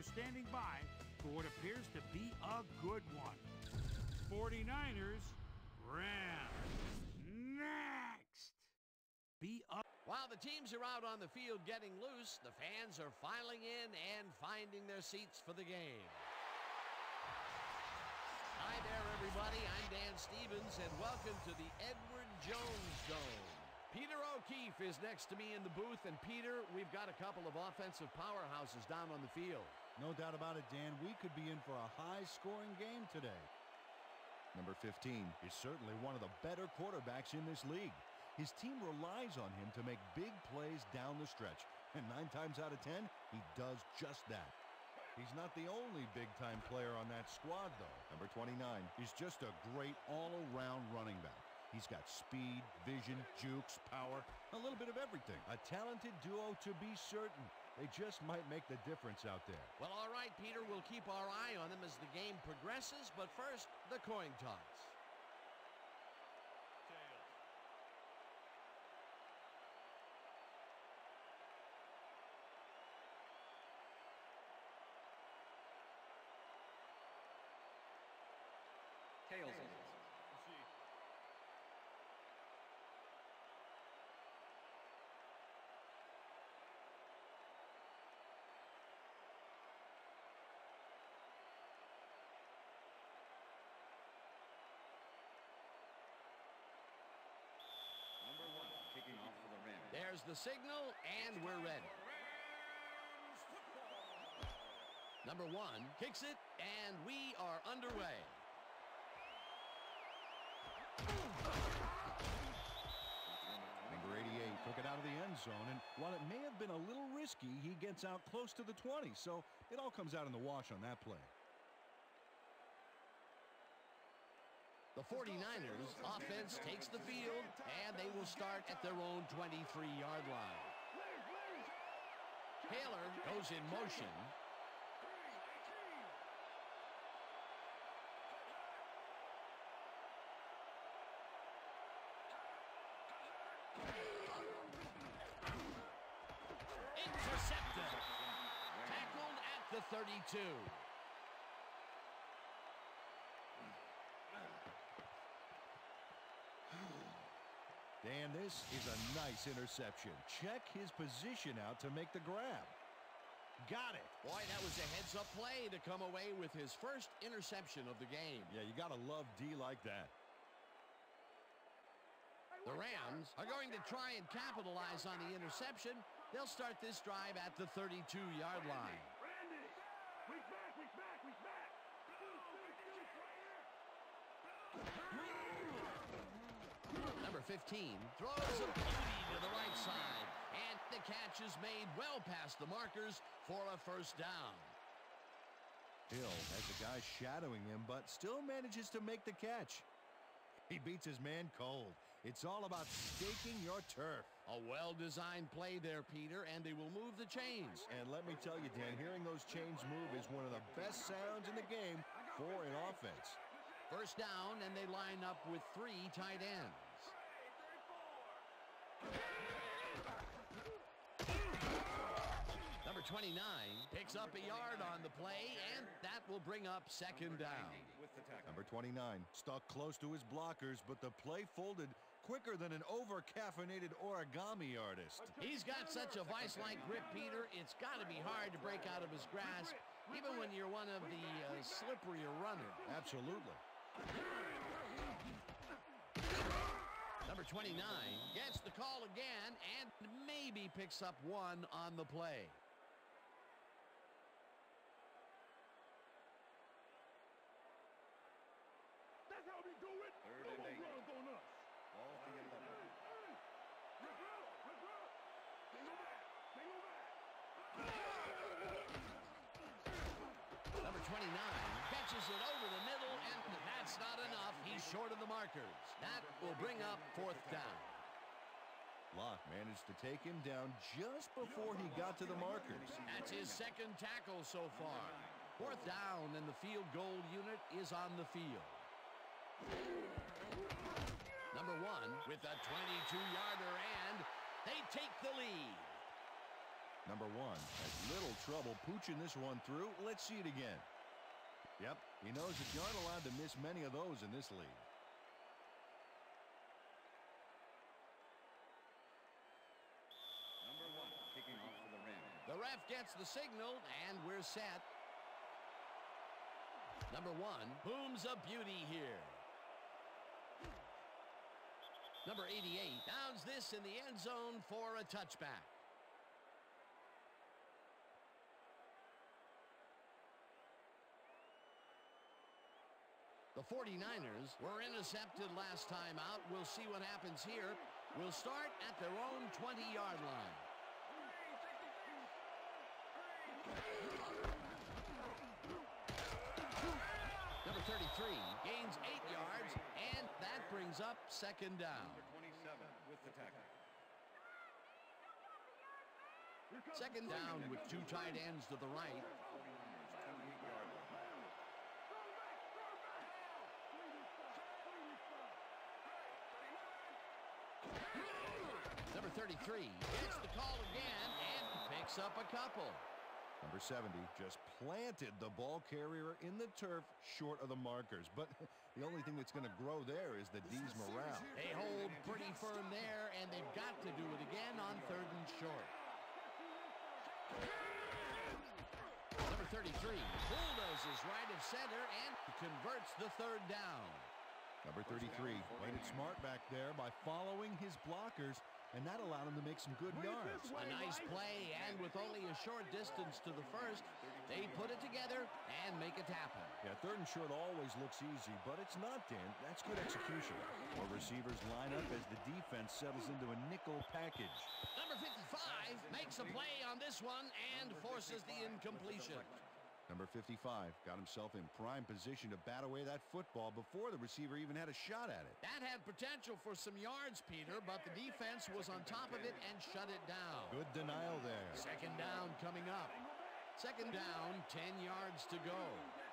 standing by for what appears to be a good one. 49ers, Rams. Next. While the teams are out on the field getting loose, the fans are filing in and finding their seats for the game. Hi there, everybody. I'm Dan Stevens, and welcome to the Edward Jones Dome. Peter O'Keefe is next to me in the booth, and Peter, we've got a couple of offensive powerhouses down on the field. No doubt about it, Dan. We could be in for a high-scoring game today. Number 15 is certainly one of the better quarterbacks in this league. His team relies on him to make big plays down the stretch, and 9 times out of 10, he does just that. He's not the only big-time player on that squad, though. Number 29 is just a great all-around running back. He's got speed, vision, jukes, power, a little bit of everything. A talented duo to be certain. They just might make the difference out there. Well, all right, Peter, we'll keep our eye on them as the game progresses, but first, the coin toss. Tails. Number 1, kicking off for the Rams. There's the signal, and we're ready. Number 1 kicks it, and we are underway. Number 88 took it out of the end zone, and while it may have been a little risky, he gets out close to the 20, so it all comes out in the wash on that play. The 49ers offense takes the field, and they will start at their own 23-yard line. Taylor goes in motion. Intercepted. Tackled at the 32. Dan, this is a nice interception. Check his position out to make the grab. Got it. Boy, that was a heads-up play to come away with his first interception of the game. Yeah, you got to love D like that. The Rams are going to try and capitalize on the interception. They'll start this drive at the 32-yard line. Number 15 throws a beauty to the right side, and the catch is made well past the markers for a first down. Hill has a guy shadowing him, but still manages to make the catch. He beats his man cold. It's all about staking your turf. A well-designed play there, Peter, and they will move the chains. And let me tell you, Dan, hearing those chains move is one of the best sounds in the game for an offense. First down, and they line up with 3 tight ends. Number 29 picks up a yard on the play, and that will bring up second down. Number 29 stuck close to his blockers, but the play folded quicker than an over-caffeinated origami artist. He's got such a vice-like grip, Peter. It's got to be hard to break out of his grasp, even when you're one of the slipperier runners. Absolutely. Number 29 gets the call again and maybe picks up 1 on the play. That's how we do it. Third and 8. On us. Ball at the 11. Number 29 catches it over the middle, and that's not enough. He's short of the markers. That will bring up 4th down. Locke managed to take him down just before he got to the markers. That's his 2nd tackle so far. 4th down, and the field goal unit is on the field. Number 1 with a 22-yarder, and they take the lead. Number 1 has little trouble pooching this one through. Let's see it again. Yep, he knows that you aren't allowed to miss many of those in this league. Number 1 kicking off for the Rams. The ref gets the signal, and we're set. Number 1 booms a beauty here. Number 88 downs this in the end zone for a touchback. The 49ers were intercepted last time out. We'll see what happens here. We'll start at their own 20-yard line. Number 33 gains 8 yards, and that brings up second down. Number 27 with the tackle. Second down with 2 tight ends to the right. 28-yard line. Number 33 gets the call again and picks up a couple. Number 70 just planted the ball carrier in the turf short of the markers. But the only thing that's going to grow there is the D's morale. They hold pretty firm there, and they've got to do it again on 3rd and short. Number 33 bulldozes right of center and converts the 3rd down. Number 33 played it smart back there by following his blockers, and that allowed him to make some good yards. A nice play, and with only a short distance to the first, they put it together and make it happen. Yeah, 3rd and short always looks easy, but it's not, Dan. That's good execution. More receivers line up as the defense settles into a nickel package. Number 55 makes a play on this one and forces the incompletion. Number 55 got himself in prime position to bat away that football before the receiver even had a shot at it. That had potential for some yards, Peter, but the defense was on top of it and shut it down. Good denial there. Second down coming up. Second down, 10 yards to go.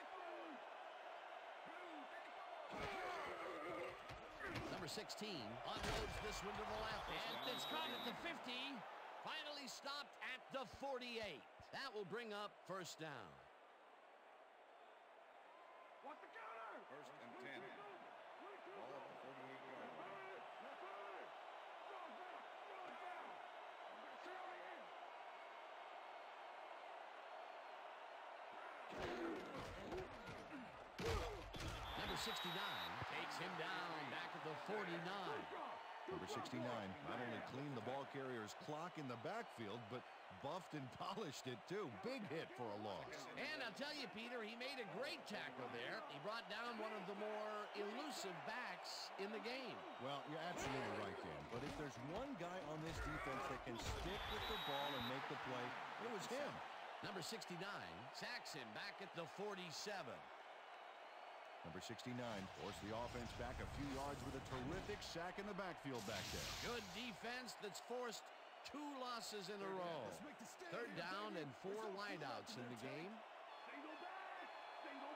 Number 16 unloads this one to the left, and it's caught at the 50. Finally stopped at the 48. That will bring up first down. What's the counter? First and 10. Ball at the 48-yard line. Number 69 takes him down back at the 49. Number 69 not only cleaned the ball carrier's clock in the backfield, but buffed and polished it too. Big hit for a loss. And I'll tell you, Peter, he made a great tackle there. He brought down one of the more elusive backs in the game. Well, you're absolutely right, Dan. But if there's one guy on this defense that can stick with the ball and make the play, it was him. Number 69 sacks him back at the 47. Number 69 forced the offense back a few yards with a terrific sack in the backfield back there. Good defense that's forced 2 losses in a row. 3rd down and 4 wideouts in the game. Single back! Single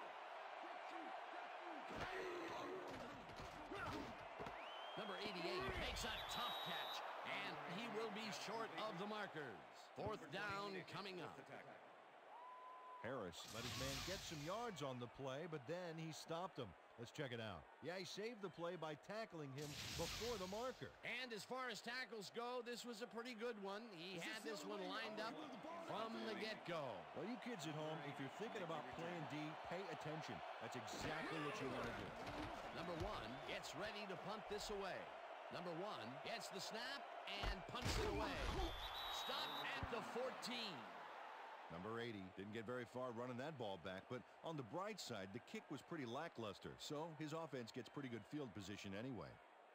back! Number 88 makes a tough catch, and he will be short of the markers. 4th down coming up. Harris let his man get some yards on the play, but then he stopped him. Let's check it out. Yeah, he saved the play by tackling him before the marker. And as far as tackles go, this was a pretty good one. He had this one lined up from the get-go. Well, you kids at home, if you're thinking about playing D, pay attention. That's exactly what you want to do. Number 1 gets ready to punt this away. Number 1 gets the snap and punts it away. Stop at the 14. Number 80 didn't get very far running that ball back, but on the bright side, the kick was pretty lackluster, so his offense gets pretty good field position anyway.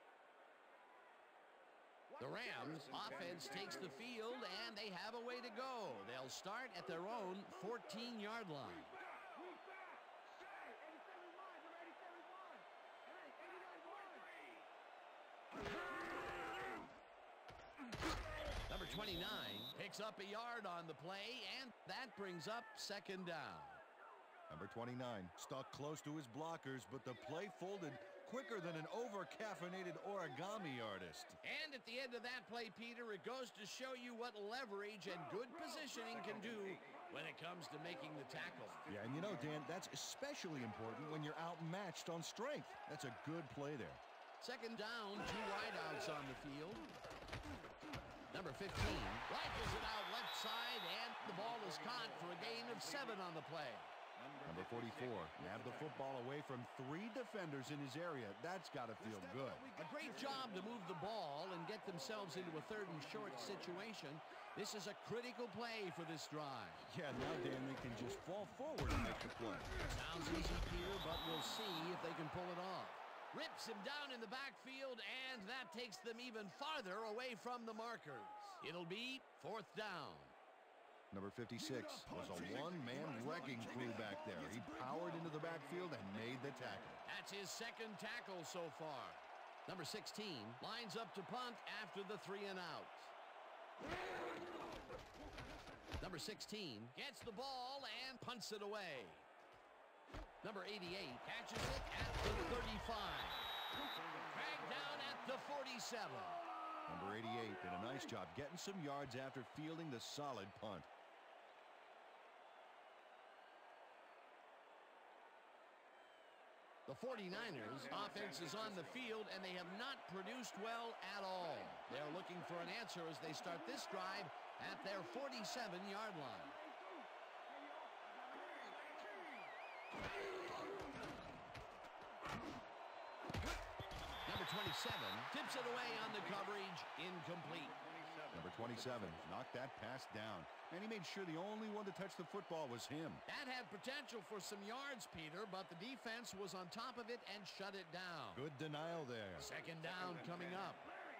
The Rams offense takes the field, and they have a way to go. They'll start at their own 14-yard line. Number 29 picks up a yard on the play, and that brings up second down. Number 29 stuck close to his blockers, but the play folded quicker than an over-caffeinated origami artist. And at the end of that play, Peter, it goes to show you what leverage and good positioning can do when it comes to making the tackle. Yeah, and you know, Dan, that's especially important when you're outmatched on strength. That's a good play there. Second down, 2 wideouts on the field. Number 15 rifles it out left side, and the ball is caught for a gain of 7 on the play. Number 44 nabbed the football away from 3 defenders in his area. That's got to feel good. A great job to move the ball and get themselves into a 3rd and short situation. This is a critical play for this drive. Yeah, now, Dan, they can just fall forward and make the play. Sounds easy, Peter, but we'll see if they can pull it off. Rips him down in the backfield, and that takes them even farther away from the markers. It'll be 4th down. Number 56 was a one-man wrecking crew back there. He powered into the backfield and made the tackle. That's his 2nd tackle so far. Number 16 lines up to punt after the 3 and out. Number 16 gets the ball and punts it away. Number 88 catches it at the 35. Dragged down at the 47. Number 88 did a nice job getting some yards after fielding the solid punt. The 49ers offense is on the field, and they have not produced well at all. They're looking for an answer as they start this drive at their 47-yard line. Number 27 tips it away on the coverage, incomplete. Number 27 knocked that pass down, and he made sure the only one to touch the football was him. That had potential for some yards, Peter, but the defense was on top of it and shut it down. Good denial there. 2nd down coming up.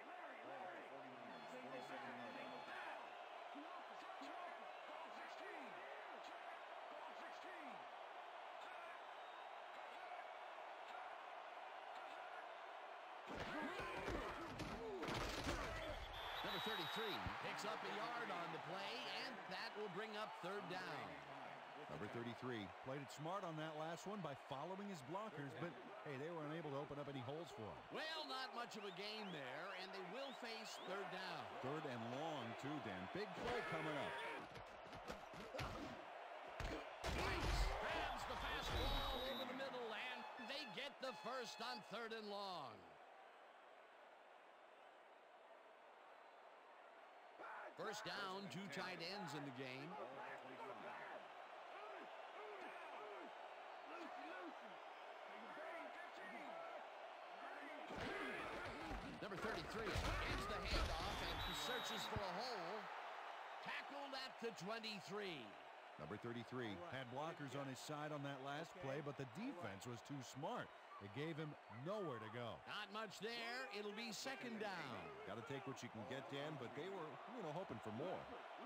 Number 33 picks up a yard on the play, and that will bring up 3rd down. Number 33 played it smart on that last one by following his blockers, but, hey, they were unable to open up any holes for him. Well, not much of a gain there, and they will face 3rd down. 3rd and long, too, Dan. Big play coming up. Rice grabs the fastball over the middle, and they get the first on 3rd and long. First down, 2 tight ends in the game. Number 33 gets the handoff and he searches for a hole. Tackled at the 23. Number 33 had blockers on his side on that last play, but the defense was too smart. It gave him nowhere to go. Not much there. It'll be 2nd down. Got to take what you can get, Dan, but they were, hoping for more.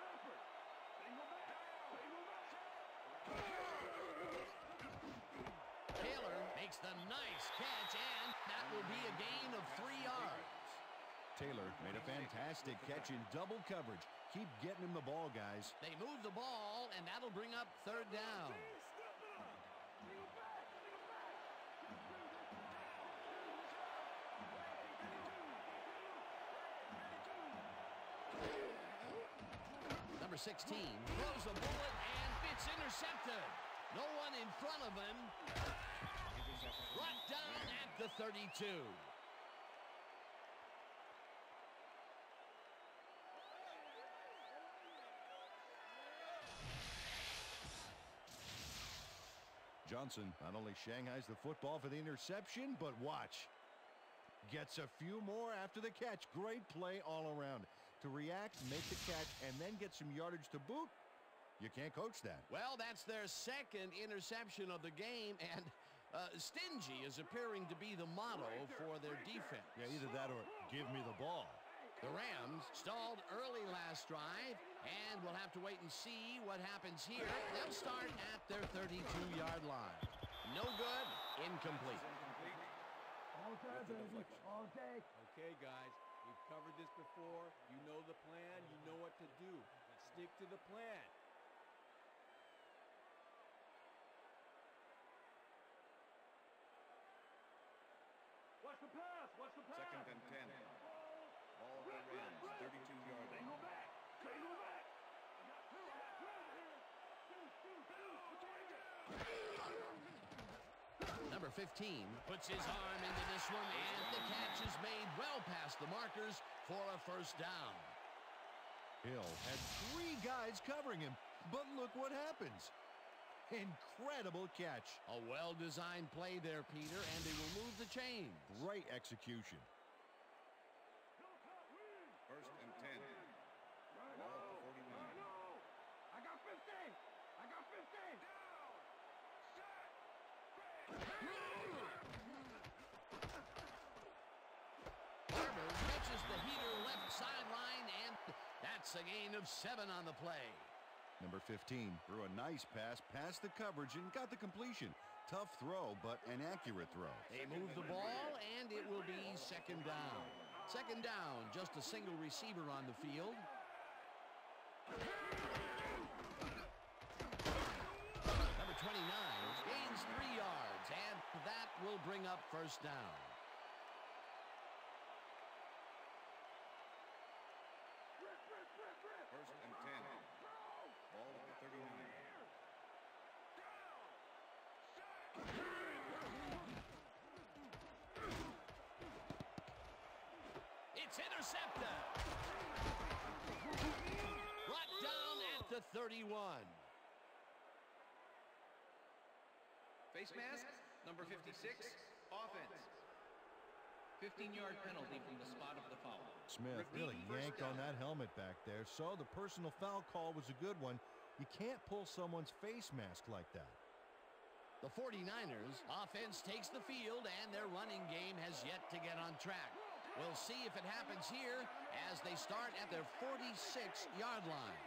Taylor makes the nice catch, and that will be a gain of 3 yards. Taylor made a fantastic catch in double coverage. Keep getting him the ball, guys. They move the ball, and that'll bring up 3rd down. Number 16 throws a bullet, and it's intercepted. No one in front of him. Brought down at the 32. Johnson not only shanghais the football for the interception, but watch. Gets a few more after the catch. Great play all around. To react, make the catch, and then get some yardage to boot. You can't coach that. Well, that's their 2nd interception of the game, and stingy is appearing to be the motto for their defense. Yeah, either that or give me the ball. The Rams stalled early last drive, and we'll have to wait and see what happens here. They'll start at their 32-yard line. No good, incomplete. All day, baby. All day. Okay, guys, we've covered this before. You know the plan. You know what to do. Stick to the plan. 32-yard line. Number 15 puts his arm into this one, and the catch is made well past the markers for a first down. Hill had 3 guys covering him, but look what happens. Incredible catch. A well-designed play there, Peter, and they will move the chains. Great execution. First and 10. Ball at the 49. I got 15. I got 15. Barber catches the heater left sideline, and that's a gain of 7 on the play. Number 15 threw a nice pass past the coverage and got the completion. Tough throw, but an accurate throw. They move the ball, and it will be second down. Second down, just a single receiver on the field. Number 29 gains 3 yards, and that will bring up first down. First and 10. Ball at the 39. It's intercepted. Brought down at the 31. Face mask, number 56, offense. 15-yard penalty from the spot of the foul. Smith really yanked on that helmet back there, so the personal foul call was a good one. You can't pull someone's face mask like that. The 49ers offense takes the field, and their running game has yet to get on track. We'll see if it happens here as they start at their 46-yard line.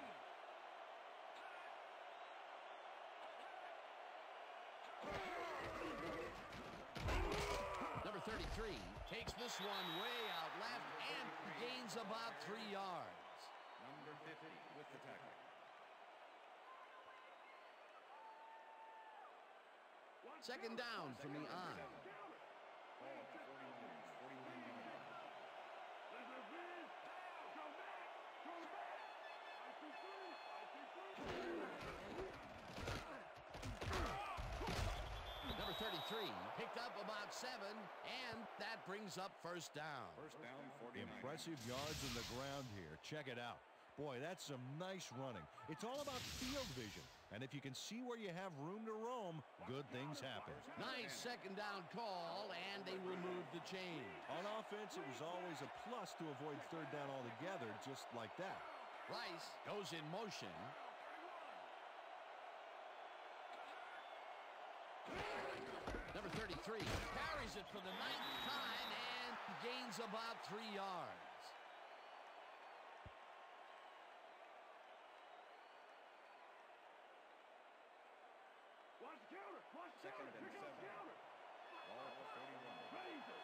Number 33 takes this one way out left and gains about 3 yards. Number 50 with the tackle. Second down from the eye. Ball at the 49ers, 49-yard line. Number 33 picked up about 7, and that brings up first down. First down, 49. Impressive yards in the ground here. Check it out. Boy, that's some nice running. It's all about field vision. And if you can see where you have room to roam, good things happen. Nice second down call, and they will move the chain. On offense, it was always a plus to avoid third down altogether, just like that. Rice goes in motion. Number 33 carries it for the 9th time and gains about 3 yards. Second and 7. Ball at the 31.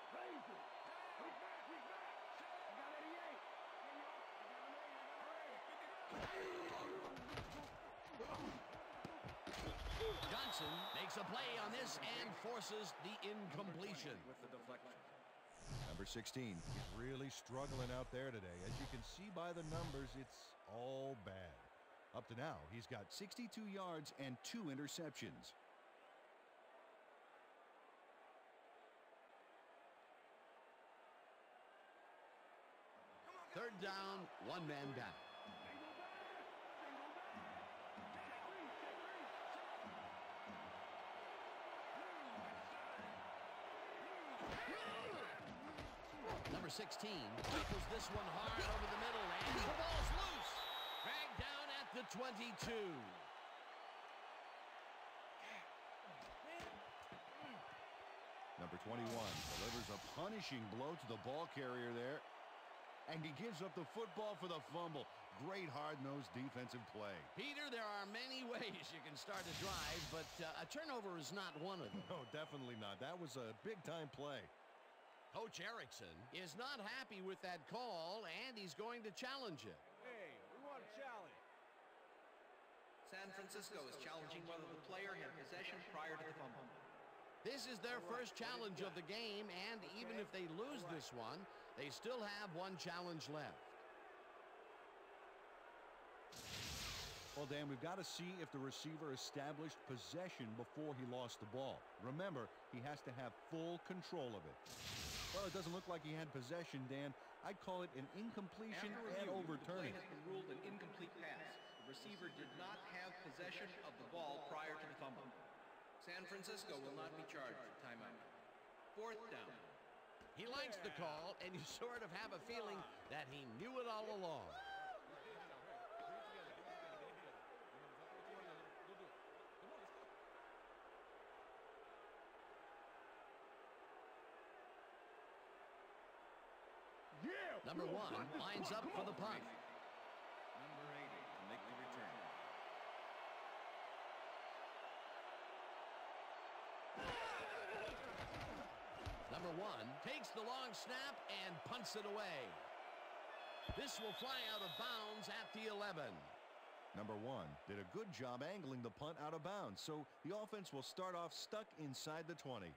Johnson makes a play on this and forces the incompletion. With the deflection. Number 16 is really struggling out there today. As you can see by the numbers, it's all bad. Up to now, he's got 62 yards and 2 interceptions. Third down, 1 man down. Number 16 tackles this one hard over the middle, and the ball's loose. Dragged down at the 22. Number 21 delivers a punishing blow to the ball carrier there. And he gives up the football for the fumble. Great hard-nosed defensive play. Peter, there are many ways you can start a drive, but a turnover is not one of them. No, definitely not. That was a big-time play. Coach Erickson is not happy with that call, and he's going to challenge it. Hey, we want a challenge. San Francisco is challenging whether the player had possession prior to the fumble. This is their first challenge of the game, and even if they lose this one, they still have one challenge left. Well, Dan, we've got to see if the receiver established possession before he lost the ball. Remember, he has to have full control of it. Well, it doesn't look like he had possession, Dan. I'd call it an incompletion and overturning. The play has been ruled an incomplete pass. The receiver did not have possession of the ball prior to the fumble. San Francisco will not be charged for timeout. 4th down. He likes the call, and you sort of have a feeling that he knew it all along. Number 1 lines up for the punt. Number 80 to make the return. Number 1 takes the long snap and punts it away. This will fly out of bounds at the 11. Number 1 did a good job angling the punt out of bounds, so the offense will start off stuck inside the 20.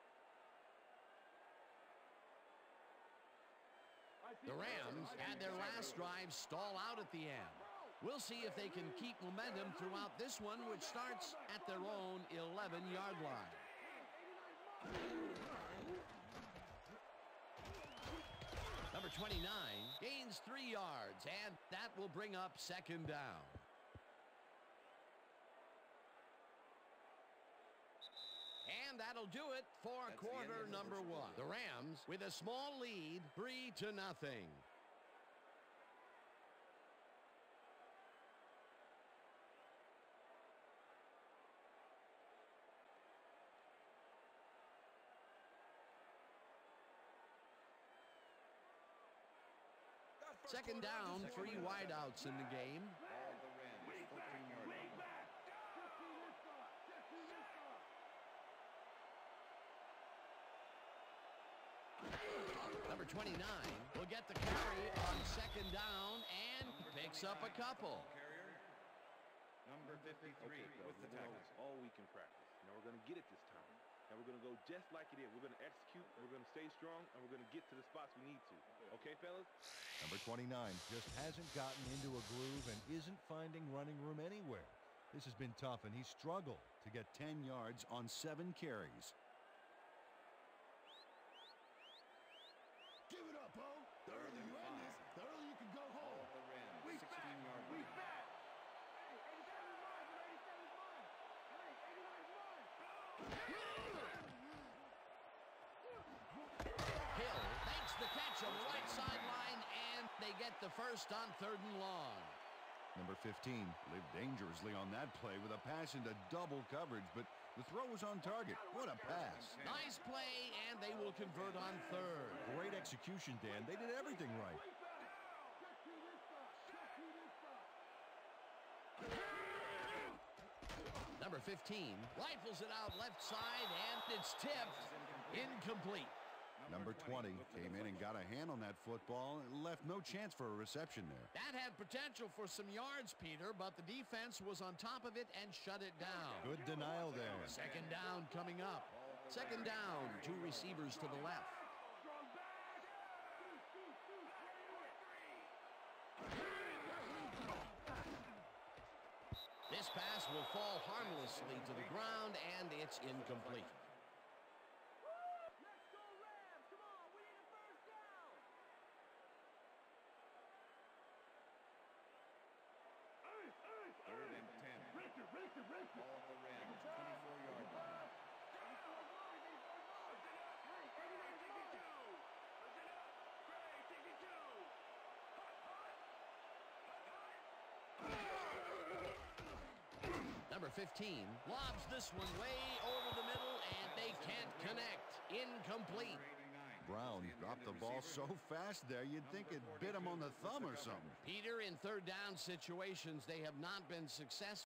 The Rams had their last drive stall out at the end. We'll see if they can keep momentum throughout this one, which starts at their own 11-yard line. Number 29 gains 3 yards, and that will bring up 2nd down. And that'll do it for quarter number 1. The Rams with a small lead, 3-0. Second down, 3 wideouts in the game. All the Rams, 14-yard line. Number 29 will get the carry on 2nd down and picks up a couple. Carrier. Number 53 with the tackle. All week in practice. Now we're going to get it this time. And we're going to go just like it is. We're going to execute, we're going to stay strong, and we're going to get to the spots we need to. Okay, fellas? Number 29 just hasn't gotten into a groove and isn't finding running room anywhere. This has been tough, and he struggled to get 10 yards on 7 carries. Give it up, Bo. The earlier you end this, the earlier you can go home. All the Rams, 16-yard line. Hill makes the catch on the right sideline, and they get the first on 3rd and long. Number 15 lived dangerously on that play with a pass into double coverage, but the throw was on target. What a pass. Nice play, and they will convert on 3rd. Great execution, Dan. They did everything right. Number 15 rifles it out left side, and it's tipped. Incomplete. Number 20 came in and got a hand on that football and left no chance for a reception there. That had potential for some yards, Peter, but the defense was on top of it and shut it down. Good denial there. 2nd down coming up. 2nd down, 2 receivers to the left. This pass will fall harmlessly to the ground, and it's incomplete. All the Rams, 24-yard line. Number 15 lobs this one way over the middle, and they can't connect. Incomplete. Brown dropped the ball so fast there, you'd think it bit him on the thumb or something. Peter, in 3rd down situations, they have not been successful.